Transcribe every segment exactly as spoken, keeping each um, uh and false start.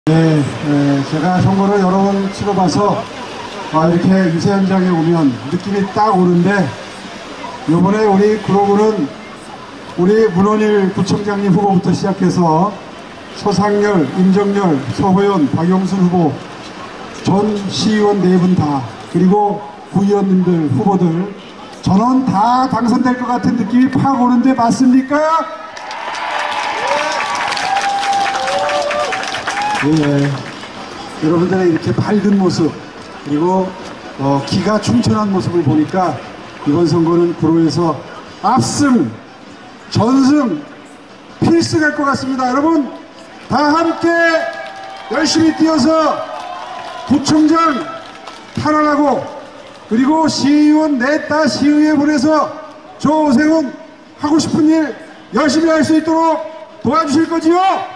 네, 네, 제가 선거를 여러 번 치러봐서 아, 이렇게 유세 현장에 오면 느낌이 딱 오는데, 이번에 우리 구로구는 우리 문원일 구청장님 후보부터 시작해서 서상열, 임정열, 서호연, 박영순 후보, 전 시의원 네 분 다, 그리고 구의원님들, 후보들 전원 다 당선될 것 같은 느낌이 팍 오는데 맞습니까? 예, 여러분들의 이렇게 밝은 모습, 그리고 어, 기가 충천한 모습을 보니까 이번 선거는 구로에서 압승, 전승, 필승할 것 같습니다. 여러분 다 함께 열심히 뛰어서 구청장 탈환하고, 그리고 시의원 냈다 시의회 보내서 조오세훈 하고 싶은 일 열심히 할 수 있도록 도와주실 거지요?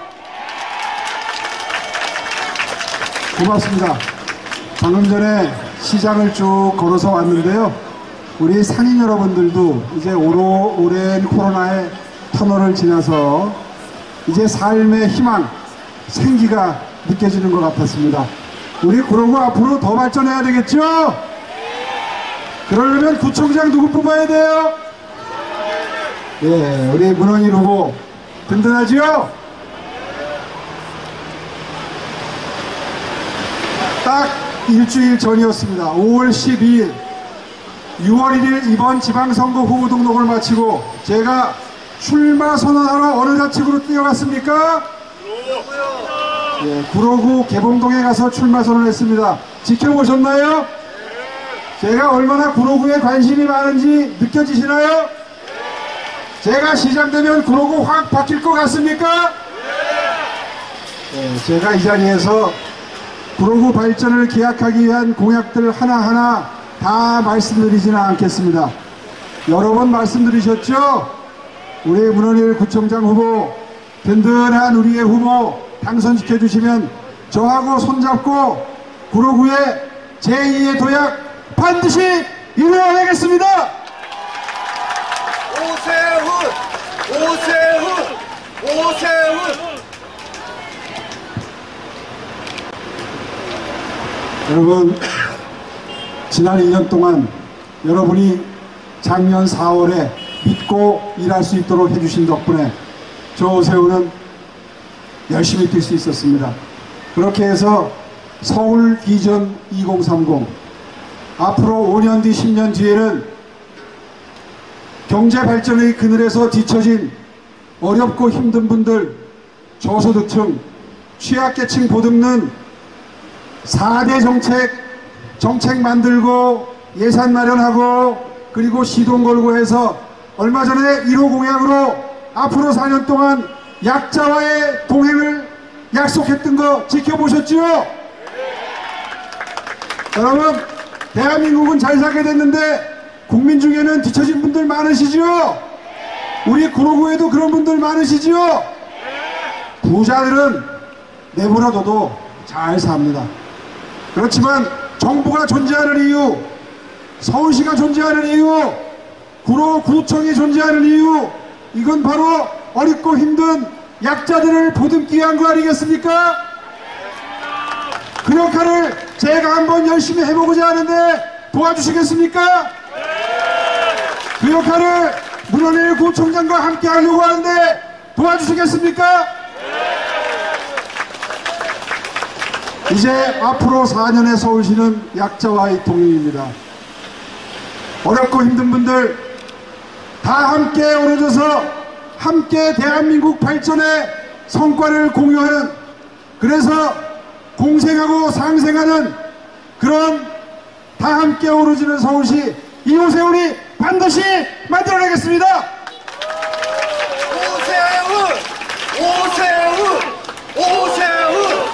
고맙습니다. 방금 전에 시장을 쭉 걸어서 왔는데요, 우리 상인 여러분들도 이제 오로, 오랜 코로나의 터널을 지나서 이제 삶의 희망, 생기가 느껴지는 것 같았습니다. 우리 구로구 앞으로 더 발전해야 되겠죠? 그러려면 구청장 누구 뽑아야 돼요? 예, 우리 문원일 후보 든든하지요? 딱 일주일 전이었습니다. 오월 십이일, 유월 일일 이번 지방선거 후보 등록을 마치고 제가 출마 선언하러 어느 좌측으로 뛰어갔습니까? 예, 구로구 개봉동에 가서 출마 선언했습니다. 지켜보셨나요? 제가 얼마나 구로구에 관심이 많은지 느껴지시나요? 제가 시장 되면 구로구 확 바뀔 것 같습니까? 예, 제가 이 자리에서 구로구 발전을 기약하기 위한 공약들 하나하나 다 말씀드리지는 않겠습니다. 여러 번 말씀드리셨죠? 우리 문원일 구청장 후보, 든든한 우리의 후보 당선시켜 주시면 저하고 손잡고 구로구의 제이의 도약 반드시 이루어내겠습니다. 오세훈! 오세훈! 오세훈! 여러분, 지난 일 년 동안 여러분이 작년 사월에 믿고 일할 수 있도록 해주신 덕분에 조오세훈은 열심히 뛸 수 있었습니다. 그렇게 해서 서울 비전 이공삼공, 앞으로 오 년 뒤, 십 년 뒤에는 경제 발전의 그늘에서 뒤처진 어렵고 힘든 분들, 저소득층, 취약계층 보듬는 사 대 정책, 정책 만들고 예산 마련하고 그리고 시동 걸고 해서 얼마 전에 일 호 공약으로 앞으로 사 년 동안 약자와의 동행을 약속했던 거 지켜보셨죠? 여러분, 대한민국은 잘 살게 됐는데 국민 중에는 뒤처진 분들 많으시죠? 우리 구로구에도 그런 분들 많으시죠? 부자들은 내버려둬도 잘 삽니다. 그렇지만 정부가 존재하는 이유, 서울시가 존재하는 이유, 구로구청이 존재하는 이유, 이건 바로 어렵고 힘든 약자들을 보듬기 위한 거 아니겠습니까? 그 역할을 제가 한번 열심히 해보고자 하는데 도와주시겠습니까? 그 역할을 문원일 구청장과 함께 하려고 하는데 도와주시겠습니까? 이제 앞으로 사 년의 서울시는 약자와의 동행입니다. 어렵고 힘든 분들 다 함께 어우러져서 함께 대한민국 발전의 성과를 공유하는, 그래서 공생하고 상생하는 그런 다 함께 어우러지는 서울시, 이 오세훈이 반드시 만들어내겠습니다. 오세훈! 오세훈! 오세훈!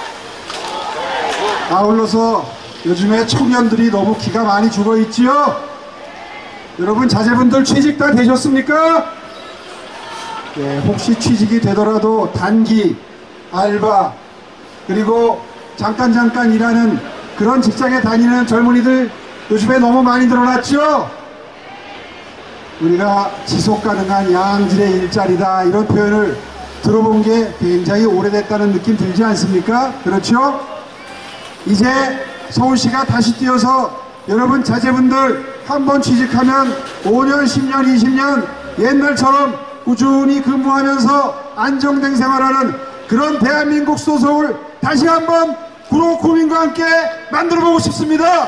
아울러서 요즘에 청년들이 너무 기가 많이 죽어있지요? 여러분, 자제분들 취직 다 되셨습니까? 예, 혹시 취직이 되더라도 단기, 알바, 그리고 잠깐 잠깐 일하는 그런 직장에 다니는 젊은이들 요즘에 너무 많이 늘어났죠? 우리가 지속가능한 양질의 일자리다 이런 표현을 들어본 게 굉장히 오래됐다는 느낌 들지 않습니까? 그렇죠? 이제 서울시가 다시 뛰어서 여러분 자제분들 한번 취직하면 오 년, 십 년, 이십 년 옛날처럼 꾸준히 근무하면서 안정된 생활하는 그런 대한민국 수도서울 다시 한번 구로 구민과 함께 만들어보고 싶습니다.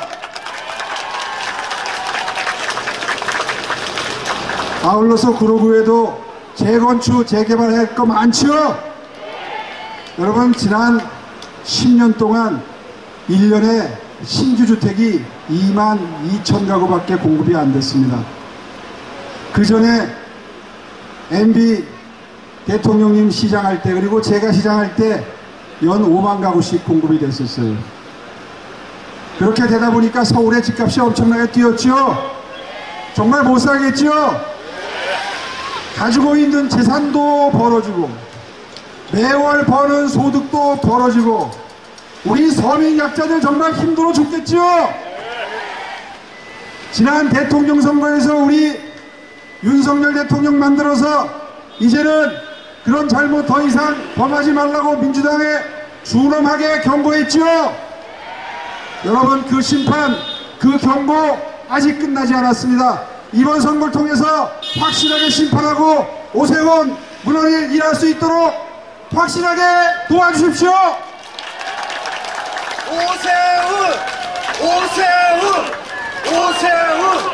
아울러서 구로구에도 재건축, 재개발할 거 많죠? 여러분 지난 십 년 동안 일 년에 신규 주택이 이만 이천 가구밖에 공급이 안 됐습니다. 그 전에 엠비 대통령님 시장할 때 그리고 제가 시장할 때 연 오만 가구씩 공급이 됐었어요. 그렇게 되다 보니까 서울의 집값이 엄청나게 뛰었죠? 정말 못 살겠죠? 가지고 있는 재산도 벌어지고 매월 버는 소득도 벌어지고 우리 서민 약자들 정말 힘들어 죽겠죠? 지난 대통령 선거에서 우리 윤석열 대통령 만들어서 이제는 그런 잘못 더 이상 범하지 말라고 민주당에 준엄하게 경고했죠? 여러분 그 심판, 그 경고 아직 끝나지 않았습니다. 이번 선거를 통해서 확실하게 심판하고 오세훈 문헌일 일할 수 있도록 확실하게 도와주십시오. 오세훈! 오세훈! 오세훈!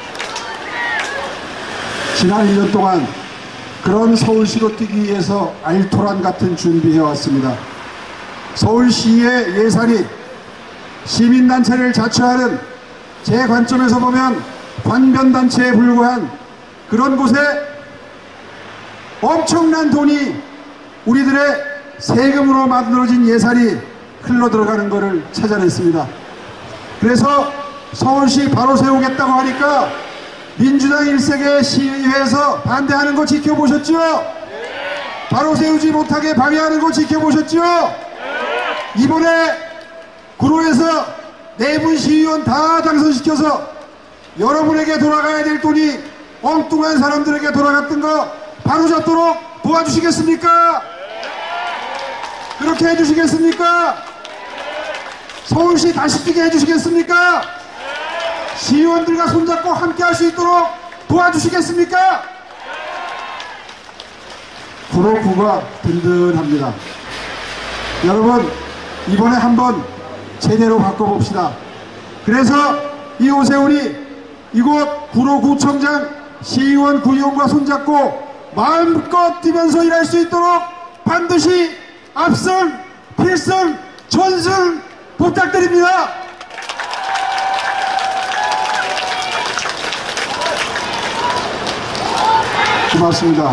지난 일 년 동안 그런 서울시로 뛰기 위해서 알토란 같은 준비해왔습니다. 서울시의 예산이 시민단체를 자처하는 제 관점에서 보면 관변단체에 불과한 그런 곳에 엄청난 돈이 우리들의 세금으로 만들어진 예산이 흘러들어가는 것을 찾아냈습니다. 그래서 서울시 바로 세우겠다고 하니까 민주당 일색의 시의회에서 반대하는 거 지켜보셨죠? 바로 세우지 못하게 방해하는 거 지켜보셨죠? 이번에 구로에서 네 분 시의원 다 당선시켜서 여러분에게 돌아가야 될 돈이 엉뚱한 사람들에게 돌아갔던 거 바로잡도록 도와주시겠습니까? 그렇게 해주시겠습니까? 서울시 다시 뛰게 해주시겠습니까? 시의원들과 손잡고 함께 할 수 있도록 도와주시겠습니까? 구로구가 든든합니다. 여러분 이번에 한번 제대로 바꿔봅시다. 그래서 이 오세훈이 이곳 구로구청장 시의원 구의원과 손잡고 마음껏 뛰면서 일할 수 있도록 반드시 압승, 필승, 전승 부탁드립니다. 고맙습니다.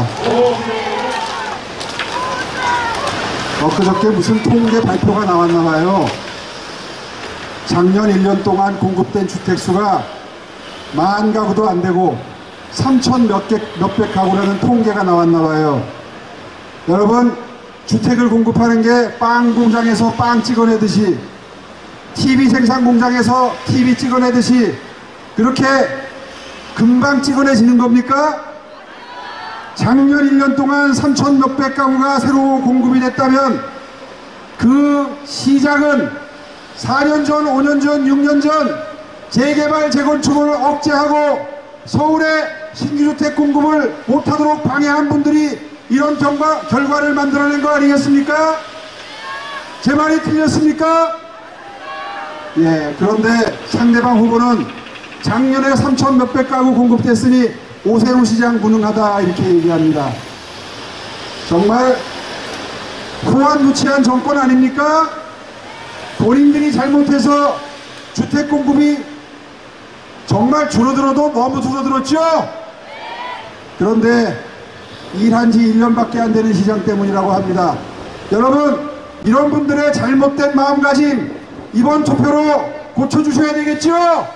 엊그저께 무슨 통계 발표가 나왔나봐요. 작년 일 년 동안 공급된 주택수가 만 가구도 안되고 삼천 몇 개, 몇백 가구라는 통계가 나왔나봐요. 여러분 주택을 공급하는 게 빵 공장에서 빵 찍어내듯이 티비 생산 공장에서 티비 찍어내듯이 그렇게 금방 찍어내지는 겁니까? 작년 일 년 동안 삼천 몇백 가구가 새로 공급이 됐다면 그 시작은 사 년 전, 오 년 전, 육 년 전 재개발, 재건축을 억제하고 서울의 신규주택 공급을 못하도록 방해한 분들이 이런 경과, 결과를 만들어낸 거 아니겠습니까? 제 말이 틀렸습니까? 예, 그런데 상대방 후보는 작년에 삼천 몇백 가구 공급됐으니 오세훈 시장 무능하다 이렇게 얘기합니다. 정말 후한무치한 정권 아닙니까? 본인들이 잘못해서 주택 공급이 정말 줄어들어도 너무 줄어들었죠? 그런데 일한 지 일 년밖에 안 되는 시장 때문이라고 합니다. 여러분 이런 분들의 잘못된 마음가짐 이번 투표로 고쳐주셔야 되겠죠?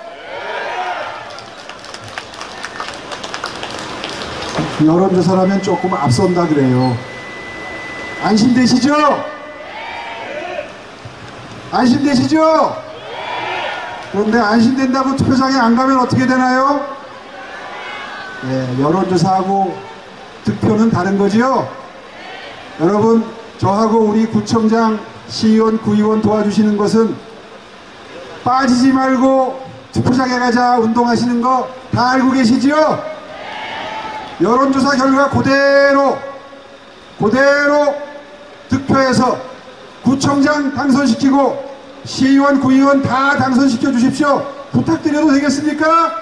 여론조사라면 조금 앞선다 그래요. 안심되시죠? 안심되시죠? 그런데 안심된다고 투표장에 안 가면 어떻게 되나요? 네, 여론조사하고 득표는 다른 거지요? 여러분, 저하고 우리 구청장, 시의원, 구의원 도와주시는 것은 빠지지 말고 투표장에 가자 운동하시는 거 다 알고 계시지요? 여론조사 결과 그대로 그대로 득표해서 구청장 당선시키고 시의원, 구의원 다 당선시켜 주십시오. 부탁드려도 되겠습니까?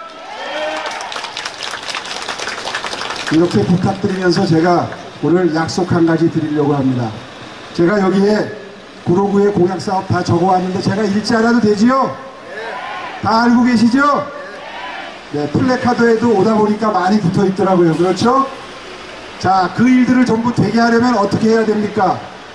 이렇게 부탁드리면서 제가 오늘 약속 한 가지 드리려고 합니다. 제가 여기에 구로구의 공약사업 다 적어왔는데 제가 읽지 않아도 되지요? 다 알고 계시죠? 네, 플래카드에도 오다 보니까 많이 붙어 있더라고요. 그렇죠? 자, 그 일들을 전부 되게 하려면 어떻게 해야 됩니까?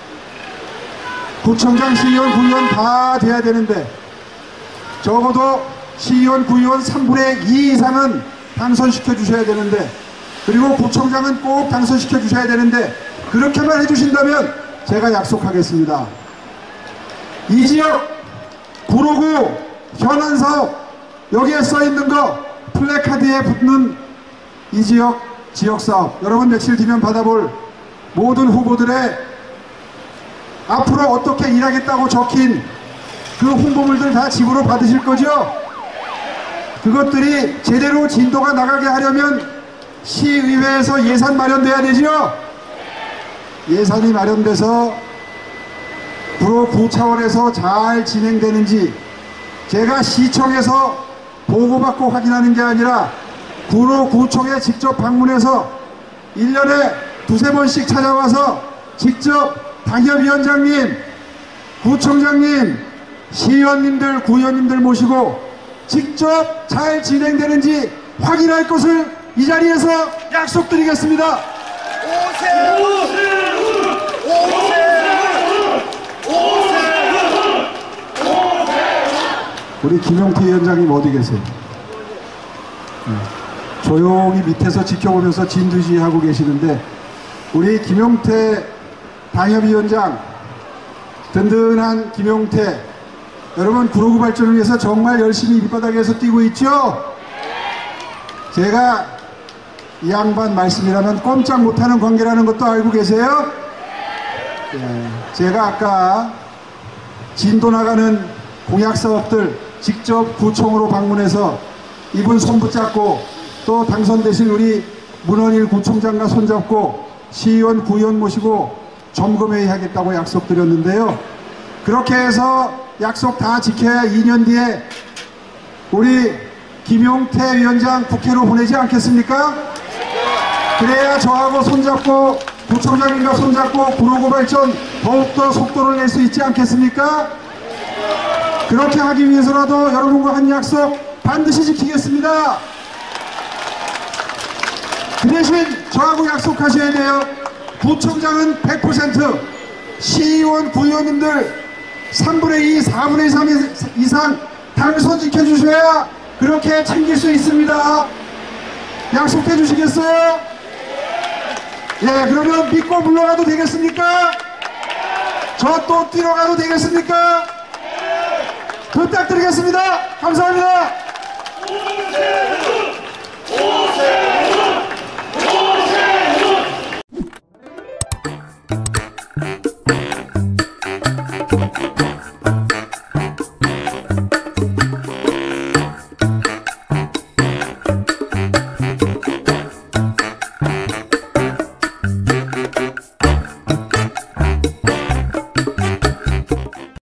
구청장, 시의원, 구의원 다 돼야 되는데 적어도 시의원, 구의원 삼분의 이 이상은 당선시켜 주셔야 되는데, 그리고 구청장은 꼭 당선시켜 주셔야 되는데, 그렇게만 해주신다면 제가 약속하겠습니다. 이 지역 구로구 현안사업 여기에 써있는 거 플래카드에 붙는 이 지역 지역사업, 여러분 며칠 뒤면 받아볼 모든 후보들의 앞으로 어떻게 일하겠다고 적힌 그 홍보물들 다 집으로 받으실 거죠? 그것들이 제대로 진도가 나가게 하려면 시의회에서 예산 마련돼야 되죠? 예산이 마련돼서 구로구 차원에서 잘 진행되는지 제가 시청에서 보고받고 확인하는 게 아니라 구로구청에 직접 방문해서 일 년에 두세 번씩 찾아와서 직접 당협위원장님, 구청장님, 시의원님들, 구의원님들 모시고 직접 잘 진행되는지 확인할 것을 이 자리에서 약속드리겠습니다. 오세훈! 오세훈! 오세훈! 우리 김용태 위원장님 어디 계세요? 네. 조용히 밑에서 지켜보면서 진두지휘하고 계시는데, 우리 김용태 당협위원장, 든든한 김용태, 여러분 구로구 발전을 위해서 정말 열심히 밑바닥에서 뛰고 있죠? 제가 이 양반 말씀이라면 꼼짝 못하는 관계라는 것도 알고 계세요? 예, 제가 아까 진도 나가는 공약사업들 직접 구청으로 방문해서 이분 손 붙잡고 또 당선되신 우리 문원일 구청장과 손잡고 시의원, 구의원 모시고 점검회의 하겠다고 약속드렸는데요. 그렇게 해서 약속 다 지켜야 이 년 뒤에 우리 김용태 위원장 국회로 보내지 않겠습니까? 그래야 저하고 손잡고 구청장님과 손잡고 구로구 발전 더욱더 속도를 낼 수 있지 않겠습니까? 그렇게 하기 위해서라도 여러분과 한 약속 반드시 지키겠습니다. 그 대신 저하고 약속하셔야 돼요. 구청장은 백 퍼센트, 시의원, 구의원님들 삼분의 이, 사분의 삼 이상 당선 지켜주셔야 그렇게 챙길 수 있습니다. 약속해 주시겠어요? 예, 그러면 믿고 물러가도 되겠습니까? 저 또 뛰러 가도 되겠습니까? 부탁드리겠습니다. 감사합니다. 오세훈! 오세훈!